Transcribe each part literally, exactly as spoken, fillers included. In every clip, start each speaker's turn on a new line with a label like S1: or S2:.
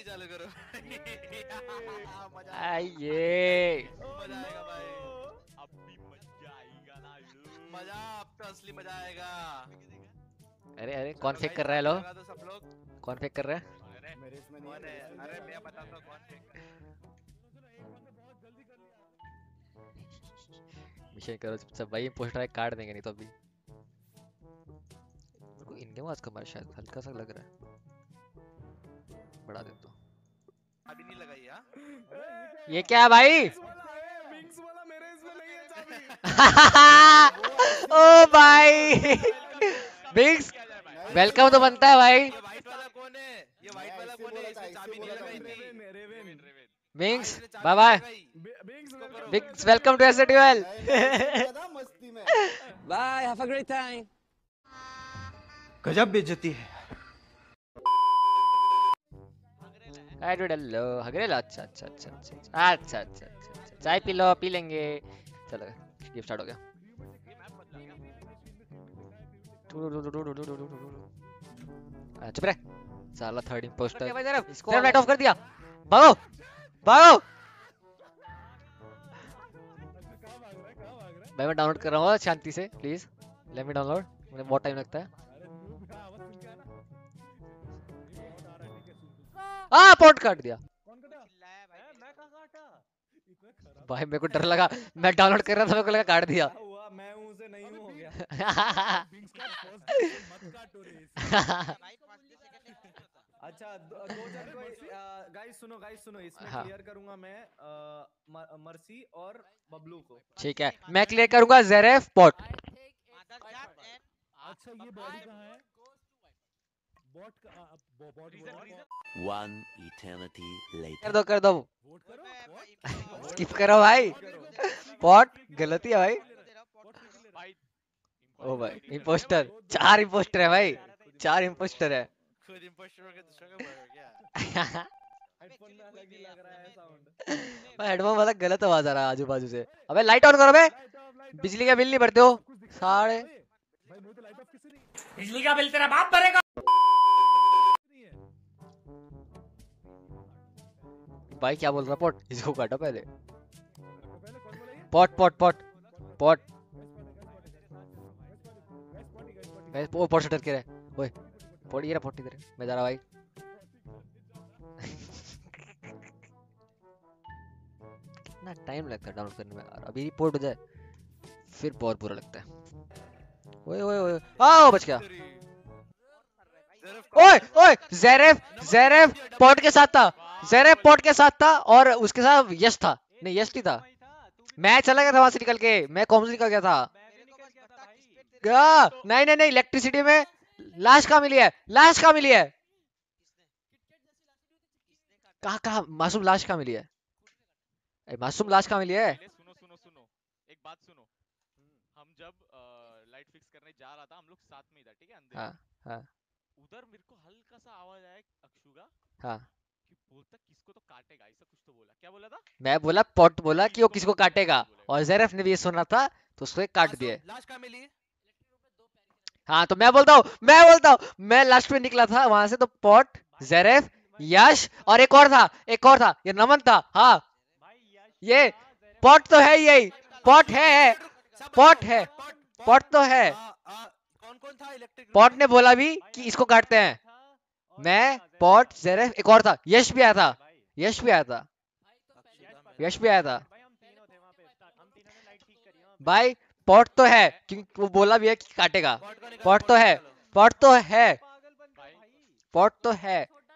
S1: पानी चालू करो। मजा
S2: आइए
S1: मजा आएगा भाई।
S3: अब भी मजा आएगा ना लो।
S1: मजा अब तो असली मजा आएगा।
S2: अरे अरे
S1: चलो
S2: कौन फेक
S1: गाइस,
S2: कर रहा है?
S1: ताली
S2: लो
S1: लगा दो सब लोग।
S2: कौन फेक कर रहा है?
S3: अरे
S4: मेरे इसमें नहीं
S1: कौन
S4: है,
S1: है?
S4: मेरे इसमें
S1: अरे
S4: नहीं है।
S1: मैं बताता हूँ कौन फेंक रहा है।
S2: मिशन करो सब भाई, पोस्टर है काट देंगे नहीं तो अभी। मेरे को इनके आवाज कम आ रहा है, शायद हल्का सा लग रहा है, बढ़ा देता हूँ।
S1: अभी नहीं लगाई हाँ?
S2: ये क्या है भाई?
S4: विंग्स वाला मेरे इसमें नहीं है चाबी।
S2: ओ भाई बिग्स वेलकम तो बनता है भाई।
S1: ये व्हाइट वाला कौन है? ये व्हाइट वाला कौन है? इसने चाबी नहीं लगाई थी।
S4: रेवेन रेवेन
S3: रेवेन
S2: बिग्स
S1: हाँ, इसने चाबी
S2: बाय
S1: नहीं
S2: बाय।
S1: लगाई।
S4: विंग्स
S1: इसको करो।
S2: बिग्स वेलकम टू एसडी वेल।
S4: मस्ती में।
S5: Bye, have a great time.
S6: गजब बेइज्जती है।
S2: हाय डू हेलो हगरेला। अच्छा अच्छा अच्छा अच्छा अच्छा अच्छा अच्छा अच्छा चाय पी लो, पी लेंगे। चलो गेम स्टार्ट हो गया। आ, चुप रह साला थर्ड इंपोस्टर। भाई जरा इसको लाइट ऑफ कर दिया। भागो भागो भाई, मैं डाउनलोड कर रहा हूँ शांति से, प्लीज लेट मी डाउनलोड। मुझे बहुत टाइम लगता है। हाँ पोर्ट काट दिया भाई, मेरे को डर लगा, मैं डाउनलोड कर रहा था, मेरे को लगा काट दिया।
S4: हुआ मैं हूं से नहीं हूं हो गया। अच्छा दो दो जन को गाइस सुनो गाइस सुनो इसमें
S2: हाँ।
S4: क्लियर करूंगा मैं अ, म- मर्सी और बबलू को।
S2: ठीक है, मैं क्लियर करूंगा जेरेफ पॉट।
S4: अच्छा ये बॉडी कहाँ है? बॉट का बॉट
S5: One eternity later.
S2: कर दो कर दो,
S4: वोट करो।
S2: स्किप करो भाई। पॉट गलती है भाई।
S3: भाई
S2: ओ भाई इंपोस्टर, चार इंपोस्टर है भाई, चार इंपोस्टर है।
S1: खुद इंपोस्टर के दूसरों का बड़ा क्या?
S4: हेडफोन में अलग ही लग रहा है साउंड।
S2: भाई हेडफोन वाला गलत आवाज आ रहा है आजू बाजू से। अबे लाइट ऑन करो बे, बिजली का बिल नहीं भरते हो साढ़े।
S4: भाई मुझे तो लाइट ऑफ किसी नहीं
S5: बिजली का बिल तेरा बाप भरेगा।
S4: नहीं है।
S2: भाई क्या बोल रहा पॉट? इसको काटो पहले।
S4: पहले कौन बोला ये?
S2: Pot pot pot pot
S4: guys
S2: guys वो पॉट से डर के रहे। ओए पॉट ये रहा, पॉट इधर है, मैं जा रहा भाई। कितना टाइम लगता है डाउनलोड करने में यार, अभी रिपोर्ट हो जाए फिर बहुत बुरा लगता है। ओए ओए ओए आओ बच गया। ओए ओए जेरेफ जेरेफ पॉट के साथ था, जेरेफ पॉट के साथ था और उसके साथ यश था। नहीं यश नहीं था, मैं चला गया था वहां से निकल के, मैं कॉम्स निकल गया था। क्या? नहीं नहीं नहीं इलेक्ट्रिसिटी में लाश कहाँ मिली है? लाश कहाँ मिली है? कहाँ कहाँ मासूम लाश कहाँ मिली है? ए, मासूम लाश कहाँ मिली है?
S3: पहले सुनो सुनो सुनो एक बात सुनो। हम जब लाइट फिक्स करने जा रहा था, हम लोग साथ में ही था, ठीक है, अंदर।
S2: हाँ हाँ
S3: उधर मेरे को हल्का सा आवाज आया अक्षु का
S2: हाँ।
S3: कि बोलता किसको तो काटेगा, ऐसा कुछ तो बोला। क्या बोला था?
S2: मैं बोला पॉट बोला कि वो
S3: किसको
S2: किसको
S3: मारूंगा,
S2: काटेगा,
S3: ऐसा बोलेगा।
S2: और जेरेफ ने भी ये सुना था तो उसको एक काट
S1: मासूम,
S2: दिए।
S1: लाश कहाँ मिली?
S2: हाँ तो मैं बोलता हूँ मैं बोलता हूँ मैं लास्ट में निकला था वहां से, तो पॉट जेरेफ यश और एक और था, एक और था, ये नमन था। हाँ ये पॉट तो है, यही पॉट है, है
S1: सब
S2: पॉट
S1: बताओ,
S2: है,
S1: पॉट पॉट
S2: पॉट तो है।
S1: आ, आ, कौन कौन था इलेक्ट्रिक?
S2: पॉट ने बोला भी कि इसको काटते हैं। मैं पॉट जेरेफ एक और था, यश भी आया था, यश भी आया था, यश भी आया था। भाई पॉट तो है क्योंकि वो बोला भी है कि काटेगा। पॉट तो है, पॉट तो है, पॉट तो है,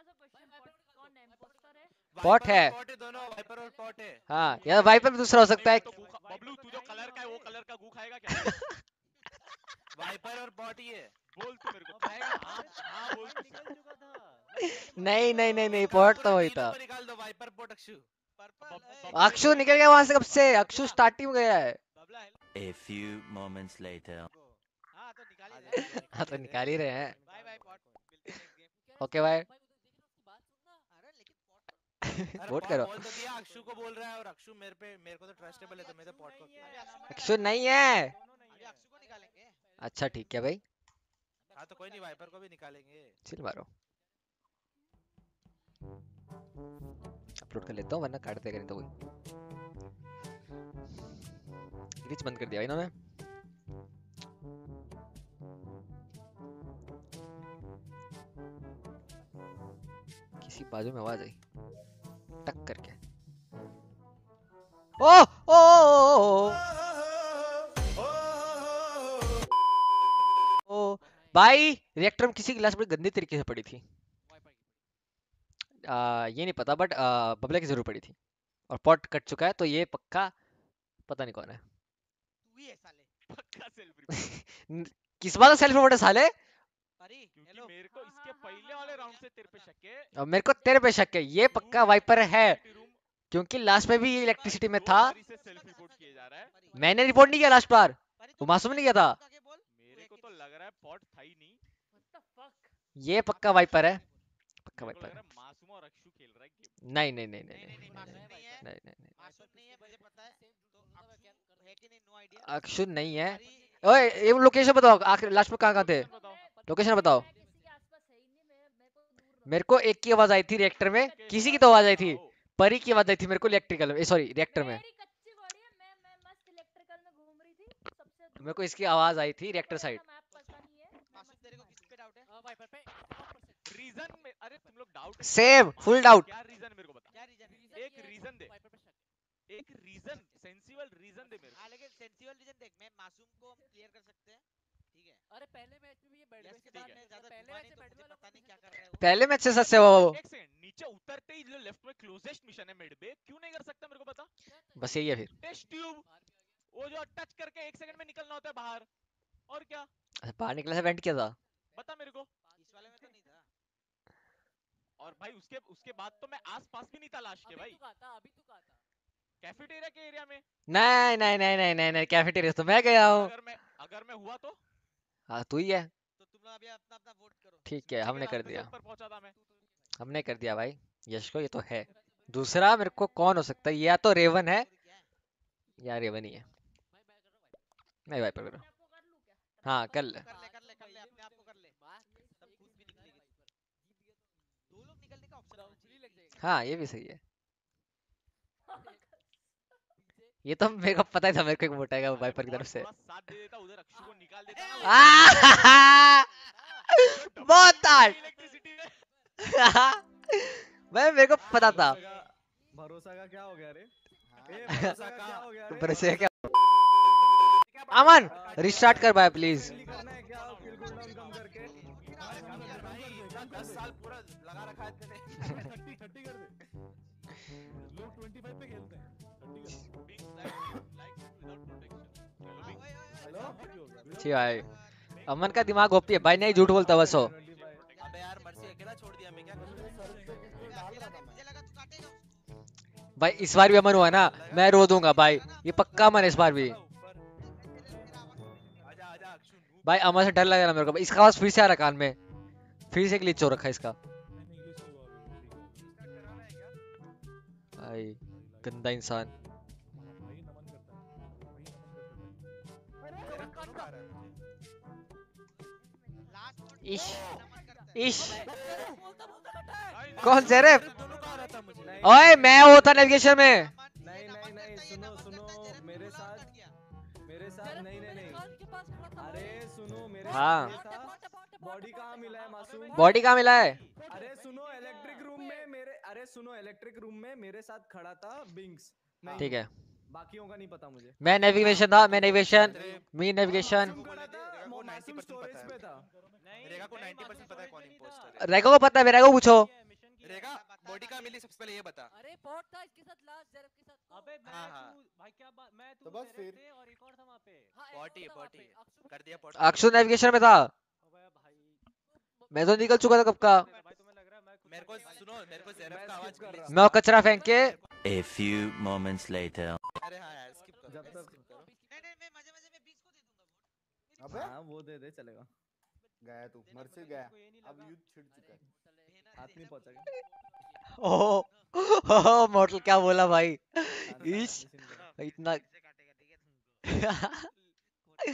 S2: पॉट है।
S1: पॉट है दोनों, वाइपर और पॉट है।
S2: हाँ यार वाइपर भी दूसरा हो सकता है।
S3: तो गू खा- बबलू तू जो कलर का है वो कलर का गू खाएगा क्या?
S1: वाइपर और पॉट ही है।
S3: बोल तू मेरे को खाएगा? हाँ हाँ बोल तू।
S2: नहीं नहीं नहीं नहीं पॉट तो वही
S1: तीनों
S2: था।
S1: को निकाल दो, वाइपर पॉट अक्षु।
S2: अक्षु निकल गया वहां से कब से? अक्षु स्टार्टिंग में गया है।
S5: A few moments later.
S2: हाँ तो निकाल ही रहे हैं। ओके भाई
S1: अरे
S2: वोट
S1: पॉट
S2: करो।
S1: बोल तो दिया, अक्षु को बोल रहा है, और अक्षु मेरे पे, मेरे को तो ट्रस्टेबल है, तो मैं तो पॉट को किया।
S2: अक्षु नहीं है। अच्छा ठीक है भाई,
S1: हाँ तो कोई नहीं, वाइपर को भी निकालेंगे।
S2: चिल मारो। अपलोड कर लेता हूँ वरना काट देगा नहीं तो कोई। ग्लिच बंद कर दिया इन्होंने। किसी बाजू में आवाज आई टक करके। ओ ओ, ओ, ओ, ओ भाई रिएक्टर में किसी की लाश बड़ी गंदी तरीके से पड़ी थी। आ, ये नहीं पता बट बबले की जरूर पड़ी थी और पॉट कट चुका है तो ये पक्का पता नहीं कौन है।
S1: तू ही है साले।
S3: पक्का सेल्फ रिपोर्ट।
S2: किस बात का सेल्फ रिपोर्ट है साले?
S1: अरे
S3: क्योंकि
S1: हेलो
S3: मेरे को इसके पहले वाले राउंड से तेरे पे शक है।
S2: और मेरे को तेरे पे शक है ये पक्का वाइपर है
S3: इलेक्ट्रिसिटी रूम
S2: क्योंकि लास्ट में भी ये इलेक्ट्रिसिटी में
S3: दो
S2: था।
S3: बारी से सेल्फ रिपोर्ट किए जा रहा है।
S2: मैंने रिपोर्ट नहीं किया लास्ट बार,
S1: अरे
S2: वो
S1: तू
S2: मासूम ने किया था।
S1: आगे बोल।
S3: मेरे को तो लग रहा है पॉट था ही नहीं।
S2: ये पक्का वाइपर है, पक्का
S3: मेरे को
S2: वाइपर
S3: लग
S2: है।
S3: रहा है मासूम और अक्षु खेल रहा है गेम।
S2: नहीं नहीं नहीं नहीं
S1: नहीं
S2: नहीं
S1: नहीं नहीं मासूम नहीं है।
S2: नहीं नहीं नहीं।
S1: मासूम नहीं है मुझे पता है। तो अक्षु है कि नहीं नो आइडिया।
S2: अक्षुन नहीं है।
S1: अरे
S2: ओए ये लोकेशन बताओ आखिर लास्ट में कहाँ कहाँ थे?
S3: बताओ।
S2: लोकेशन बताओ। मेरे को एक की आवाज आई थी रिएक्टर में, किसी की तो आवाज आई थी। परी की आवाज आई थी मेरे को इलेक्ट्रिकल में, सॉरी रिएक्टर में। मेरे को इसकी आवाज आई थी रिएक्टर साइड।
S1: मासूम तेरे को किस पे डाउट है?
S3: रीजन में अरे तुम लोग डाउट
S2: सेम फुल डाउट।
S3: क्या रीजन मेरे को बता।
S1: क्या रीजन?
S3: एक रीजन दे। एक रीजन सेंसिबल रीजन दे मेरे को।
S1: हाँ लेकिन सेंसिबल रीजन देख, मैं मासूम को हम क्लियर कर सकते हैं, ठीक है?
S7: अरे पहले मैच में भी ये बैड
S1: यस के
S7: में
S1: बाद मैं ज्यादा
S7: पहले
S1: घुमा
S7: मैच
S1: नहीं
S7: से
S1: तो
S7: बैड
S1: मुझे
S7: वाला
S1: पता नहीं क्या कर रहा है वो।
S2: पहले मैच से सच से वो
S3: एक सेकंड नीचे उतरते ही जो लेफ्ट में क्लोजेस्ट मिशन है मिड पे क्यों नहीं कर सकता मेरे को बता।
S2: बस यही है फिर।
S3: टेस्ट ट्यूब वो जो टच करके एक सेकंड में निकलना होता है बाहर। और क्या
S2: अच्छा, बाहर निकला से वेंट किया था।
S3: बता मेरे को।
S1: इस वाले में तो नहीं था।
S3: और भाई उसके उसके बाद तो मैं आस पास भी नहीं था लाश के
S7: अभी
S3: भाई।
S7: तू कहा था अभी तू कहा था
S3: कैफेटेरिया के एरिया में।
S2: नहीं नहीं नहीं नहीं नहीं नहीं कैफेटेरिया तो मैं गया हूँ।
S3: अगर मैं अगर मैं हुआ तो
S2: हाँ तू ही है।
S1: तो तुम लोग अभी अपना अपना वोट करो।
S2: ठीक है
S3: नीचे
S2: हमने
S3: के
S2: कर
S3: रास्ते से
S2: दिया,
S3: ऊपर पहुंचा था मैं।
S2: हमने कर दिया भाई। यश को ये तो है। दूसरा मेरे को कौन हो सकता है, या तो रेवन है
S1: क्या है?
S2: या रेवन ही है।
S7: भाई मैं कर रहा हूँ
S2: मैं वाइपर कर रहा हूँ। हाँ कर ले।
S1: कर ले कर ले कर ले अपने आप को कर ले। तब खुद भी निकलेगी। दो लोग निकलने का ऑप्शन होना चाहिए।
S7: लग जाएगा
S2: हाँ ये भी सही है। ये तो मेरे को पता ही था मेरे को एक मोटाएगा वो
S3: अरे
S2: वाइपर की
S3: और
S2: तरफ से।
S3: थोड़ा साथ दे देता उधर अक्षु को निकाल देता ना वो।
S2: आह!
S3: जो डबल
S2: बहुत
S3: टीम
S2: आठ।
S3: इलेक्ट्रिसिटी में।
S2: भाई मेरे को पता था।
S4: भरोसा का भरोसा का क्या हो गया रे? ए भरोसा का क्या हो गया रे?
S2: पर से क्या अमन रिस्टार्ट कर भाई प्लीज।
S4: Really करना है क्या किल कूलडाउन कम करके?
S1: दस साल पूरा लगा रखा है तेरे।
S8: थर्टी थर्टी कर दे लोग ट्वेंटी फाइव पे खेलते हैं थर्टी कर
S4: हेलो
S2: जी भाई अमन का दिमाग ओपी है भाई, नहीं झूठ बोलता बस हो।
S1: अबे यार मर्सी अकेला छोड़ दिया मैं क्या करूं? अकेला मैं मुझे लगा तू काटेगा उसको।
S2: भाई इस बार भी अमन हुआ ना, मैं रो दूंगा भाई, ये पक्का अमन है इस बार भी।
S1: आजा आजा अक्षु नूब।
S2: भाई अमन से डर लग रहा है मेरे को, इसका आवाज फिर से आ रहा कान में, फिर से ग्लिच हो रखा है इसका।
S8: इंग्लिश में हुआ
S2: भाई गंदा इंसान।
S8: भाई नमन करता है भाई नमन करता है
S1: लास्ट
S2: इश
S1: नमन करता है।
S2: इश
S7: बोलता बोलता कटा है
S2: कौन जेरेफ?
S1: दोनों का आ रहा था मुझे।
S2: ओए मैं वो था नेविगेशन में।
S4: नहीं नहीं नहीं सुनो सुनो मेरे साथ मेरे साथ नहीं नहीं नहीं
S7: खान के पास खड़ा था
S4: अरे सुनो मेरे
S2: हाँ।
S4: साथ ये था बॉडी कहाँ मिला है मासूम?
S2: बॉडी कहाँ मिला है?
S4: अरे सुनो इलेक्ट्रिक रूम में मेरे अरे सुनो इलेक्ट्रिक रूम में मेरे साथ खड़ा था बिंग्स। नहीं
S2: ठीक है
S4: बाकियों का नहीं पता मुझे।
S2: मैं नेविगेशन था, मैं नेविगेशन मी नेविगेशन।
S4: मासूम खड़ा था वो मासूम स्टोरेज पे था।
S9: रेगा को नाइंटी परसेंट पता है कौन इंपोस्टर है।
S2: रेगो को पता है, मेरे को पूछो।
S9: रेगा बॉडी का मिली सबसे पहले ये बता।
S7: अरे पॉट था इसके साथ लास्ट जेरफ के साथ
S10: अबे मैं
S9: हाँ, हाँ।
S10: तू भाई क्या बात मैं तू
S8: तो बस
S10: तेरे
S8: फिर।
S10: थे और एक और था वहां पे।
S7: हाँ, एक
S9: पॉटी
S7: और था वहाँ
S9: पॉटी
S7: पे, अक्षु-
S9: कर दिया पॉटी।
S2: अक्षु नेविगेशन में था,
S10: अबे भाई
S2: मैं तो निकल चुका था कब का।
S10: भाई तुम्हें लग रहा है मैं कुछ
S9: मेरे को
S10: नहीं-
S9: सुनो मेरे को
S4: मैं
S9: जेरफ का
S4: skip
S9: आवाज
S4: कर
S9: मिली।
S4: रहा हूँ।
S2: मैं वो कचरा फेंक के
S5: A few moments later.
S9: अरे हाँ यार स्किप करो।
S4: जब तक
S9: skip करो।
S1: नहीं नहीं मैं मजे मजे में बीस को दे दूंगा वोट।
S8: अबे
S4: हाँ वो दे दे चलेगा।
S8: गया तू मर्सी गया
S10: को ये नहीं
S8: अब
S10: लगा।
S8: युद्ध छिड़ चुका है
S4: हाथ नहीं पहुंचेगा।
S2: ओह ओह मॉडल क्या बोला भाई।
S4: शांति से,
S2: इश
S4: शांति से निकल।
S2: इतना
S1: से काटेगा ठीक है तुमको।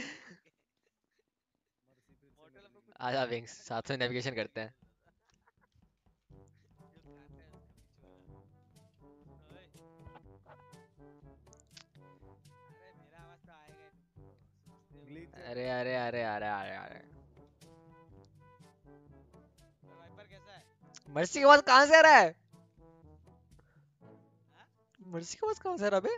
S2: आजा विंग्स साथ में नेविगेशन करते हैं।
S4: ग्लिच
S2: अरे अरे अरे अरे अरे अरे
S1: वाइपर कैसा है?
S2: मर्सी के पास कहाँ से आ रहा है? मर्सी के पास कहाँ से आ रहा है बे?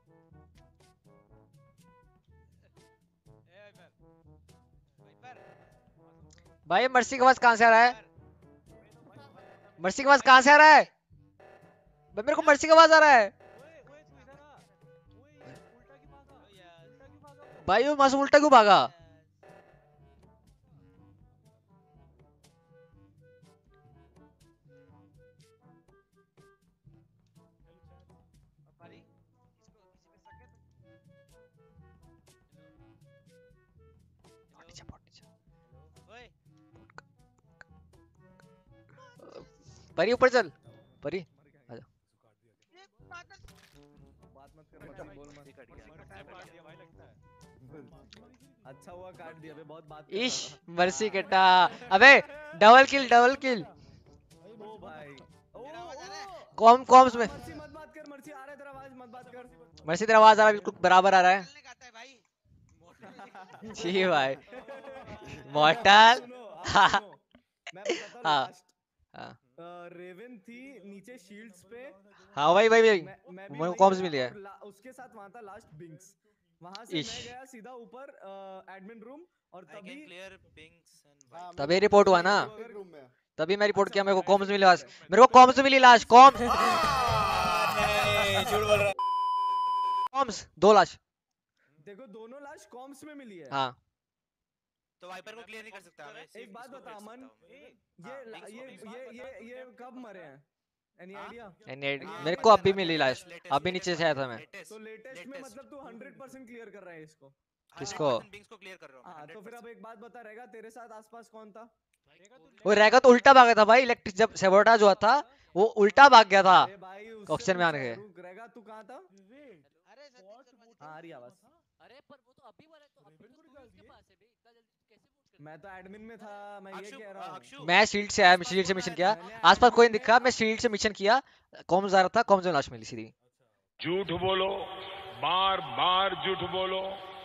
S1: ए वाइपर वाइपर
S2: भाई मर्सी के पास कहाँ से आ रहा है? मर्सी के पास कहाँ से आ रहा है? भाई मेरे को मर्सी के पास आ रहा है।
S10: ओए ओए तू इधर आ। ओए उल्टा क्यों भागा? उल्टा क्यों भागा वो?
S2: भाई वो मासूम उल्टा क्यों भागा?
S1: भाई इसको किसी पे शक है तो? ओए
S2: परी ऊपर चल। परी
S1: ये बात
S4: बात मत कर मत बोल मत
S10: काट दिया भाई लगता है।
S4: अच्छा हुआ काट दिया बे बहुत बात कर रहा
S2: इश
S4: था।
S2: मर्सी कटा। अबे डबल किल डबल किल।
S4: ओ भाई ओ
S1: मेरा आवाज आ रहा है?
S2: कॉम कॉम्स में
S4: मर्सी मत बात कर मर्सी आ रहा है तेरा आवाज मत बात कर
S2: मर्सी तेरा आवाज आ रहा है बिल्कुल बराबर आ रहा है।
S1: चलने का आता है भाई मोटल
S2: जी भाई मॉर्टल।
S4: सुनो आप सुनो मैं बताता हूँ
S2: हाँ,
S4: लास्ट
S2: हाँ।
S4: रेवन थी नीचे शील्ड्स पे
S2: हाँ भाई भाई भाई
S4: मैं मैं भी
S2: मेरे को
S4: वहीं
S2: कॉम्स
S4: गया
S2: मिल गया।
S4: और ला- उसके साथ वहां था लास्ट बिंग्स वहां से
S2: इश।
S4: मैं गया सीधा ऊपर एडमिन रूम और
S1: आई
S4: तभी
S1: कैन क्लियर पिंग्स एंड
S2: तभी रिपोर्ट हुआ ना,
S4: रूम में
S2: तभी मैं रिपोर्ट
S4: अच्छा,
S2: किया। मेरे को
S4: मैं
S2: कॉम्स
S4: ऐसे
S2: मिली
S4: बोल
S2: लास्ट,
S4: रहा
S2: मेरे को कॉम्स मिली लास्ट। कॉम्स
S9: झूठ बोल रहा
S2: कॉम्स दो लाश।
S4: देखो दोनों लाश कॉम्स में मिली है
S2: हाँ
S1: तो वाइपर को क्लियर नहीं कर सकता मैं
S4: एक बात बता अमन ये
S1: हाँ,
S4: ला-
S1: Binks
S4: ये
S1: को-
S4: ये ये ये कब मरे हैं एनी
S1: हाँ?
S4: आइडिया
S2: एंड
S1: हाँ,
S2: मेरे
S1: हाँ,
S2: को अभी
S1: latest,
S2: मिली लाश,
S1: latest,
S2: अभी नीचे से आया था मैं।
S1: latest,
S4: तो लेटेस्ट में
S1: latest।
S4: मतलब तू हंड्रेड परसेंट क्लियर कर रहा है इसको
S2: किसको?
S1: हंड्रेड परसेंट बिंग्स को क्लियर कर रहा हूँ
S4: हाँ
S1: मैं,
S4: तो फिर अब
S1: हंड्रेड
S4: एक बात बता रहेगा तेरे साथ आसपास कौन था
S2: वो रहेगा तो उल्टा भागा था भाई। इलेक्ट्रिक जब सेबोटाज हुआ था वो उल्टा भाग गया था
S4: अरे भाई उससे
S2: ऑक्सीजन में आने
S4: पूछा है,
S2: के।
S4: रुक रहेगा तू कहाँ था
S1: अरे सतीश
S4: हाँ आ रही आवाज
S7: अरे पर वो तो अभी मरा है, तो अभी तो तू ही उसके पास है बे, इतना जल्दी कैसे मूव कर?
S4: मैं तो एडमिन में था मैं ये
S1: अक्षु
S4: कह रहा हूँ
S1: अक्षु
S2: मैं शील्ड से आया, मैं शील्ड से मिशन किया।
S4: मैंने
S2: आसपास कोई नहीं
S4: admin
S2: दिखा,
S4: में-
S2: मैं शील्ड से मिशन किया। कॉम्स आ रहा था, कॉम्स में लाश मिली सीधी।
S8: झूठ बोलो, बार बार झूठ बोलो।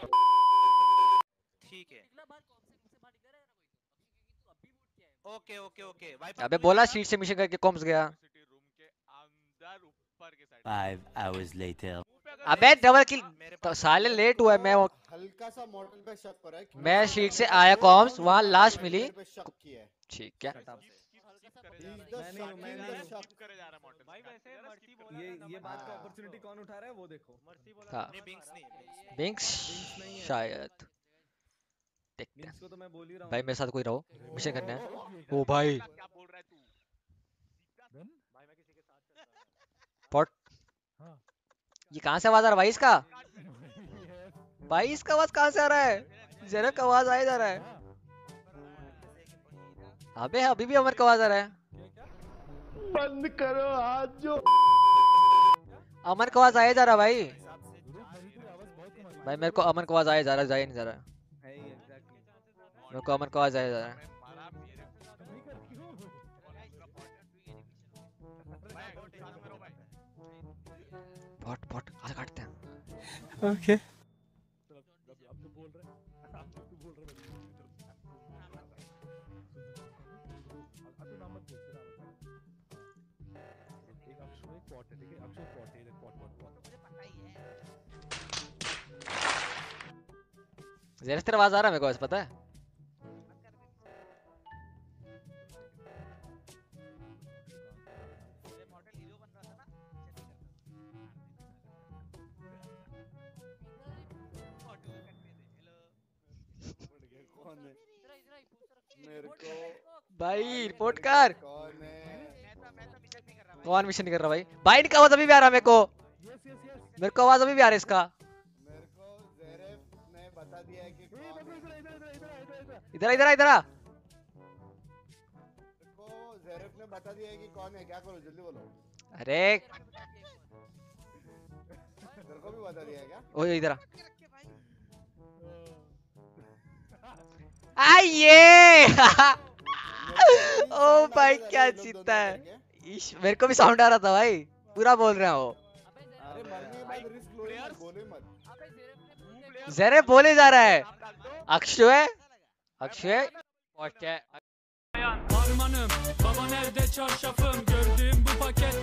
S1: ठीक है
S7: निकला बाहर, कौन से मुंह से बाहर निकल रहा है ना कोई तो? अक्षय, क्योंकि तू अभी मूव किया है।
S1: ओके ओके ओके वाइपर
S2: अबे बोला शील्ड से मिशन करके कॉम्स गया।
S3: रूम के अंदर ऊपर के साइड
S5: Five hours later.
S2: अबे डबल किल
S1: मेरे
S2: तो
S1: पास
S2: साले लेट हुआ है। मैं वो-
S11: हल्का सा मॉडल पे शक कर रहा है कि
S2: मैं
S11: मेरे
S2: शीट
S11: पे
S2: से
S11: शक
S2: आया
S11: किया
S2: कॉम्स,
S11: और
S2: वहाँ
S11: मेरे
S2: लाश
S11: पे
S2: मिली।
S11: पे शक किया है।
S2: ठीक है
S4: Shut up.
S11: He is the
S4: मैंने-
S11: shocking
S4: मैंने-
S11: the shock.
S3: स्किप करे जा रहा है मॉडल
S10: भाई वैसे मर्सी बोला
S4: ये
S10: था
S4: ये
S10: नंबर
S4: बात का
S10: था।
S4: अपॉर्चुनिटी कौन उठा रहा है वो देखो
S10: मर्सी बोला
S2: हाँ।
S10: था
S1: नहीं
S10: नंबर
S1: बिंग्स
S10: था।
S1: नहीं बिंग्स
S2: बिंक्स
S4: Binks नहीं है।
S2: शायद देखते हैं।
S4: बिंग्स को तो मैं बोल ही रहा हूँ
S2: भाई मेरे साथ कोई रहो, मिशन करना है। ओ भाई
S3: क्या बोल रहा है तू?
S10: भाई मैं किसी के साथ चलता हूँ।
S2: पॉट
S8: हाँ।
S2: ये कहाँ से आवाज आ रहा है भाई इसका? भाई इसका आवाज कहाँ से आ रहा है? जरा का आवाज आया जा रहा है। अबे अभी भी अमर का आवाज आ रहा है।
S8: बंद करो हाथ जो।
S2: अमर का आवाज आया जा रहा है भाई।
S8: मेरी तेरी आवाज बहुत कम आ रही है।
S2: भाई मेरे को अमर का आवाज आया जा रहा है, जाया नहीं जा रहा है।
S4: है ही exactly.
S2: मेरे को अमर का आवाज आया जा रहा है।
S3: मारा मेरे
S8: नहीं कर क्यों?
S2: पॉट पॉट आगे काटते हैं।
S5: Okay.
S8: चल, अब अब अब तो बोल रहे हैं। अब तो बोल रहे हैं। अब तो नाम मत बोल तेरा आवाज। एक अक्षु एक पॉट है ठीक है, अक्षु पॉट है, इधर पॉट पॉट पॉट।
S2: जरा तेरा आवाज आ रहा है मेरे को, ऐसा पता है।
S11: कौन है?
S7: इधर आ, इधर आ, पूछ रहा है।
S11: मेरे
S7: रिपोर्ट
S11: को
S7: कर, रिपोर्ट।
S2: भाई रिपोर्ट कर।
S11: कौन है?
S2: कौन मिशन नहीं कर रहा भाई? भाई इनका आवाज अभी भी आ रहा है मेरे को।
S8: Yes yes yes.
S2: मेरे को आवाज अभी भी आ रहा है इसका।
S11: मेरे को ज़ेरेफ ने बता दिया है कि
S8: ए
S11: कौन है।
S8: इधर इधर इधर इधर इधर इधर।
S2: इधर आ, इधर आ, इधर आ।
S11: मेरे को ज़ेरेफ ने बता दिया है कि कौन है। क्या करूं जल्दी बोलो।
S2: अरे
S11: तेरे को भी बता दिया है क्या?
S2: ओ इधर आ। आइए ओ भाई क्या जीता है। इश, मेरे को भी साउंड आ रहा था भाई, पूरा बोल रहे हैं वो।
S7: अबे जरा
S11: अरे मरने बाद रिस्क लो ही मत, बोलो ही मत।
S7: अबे ज़ेरेफ ने बोल दिया
S2: ज़ेरेफ बोले जा रहा है। Akshay Akshay
S10: Harmanım, baba nerede çarşafım? Gördüğüm bu paket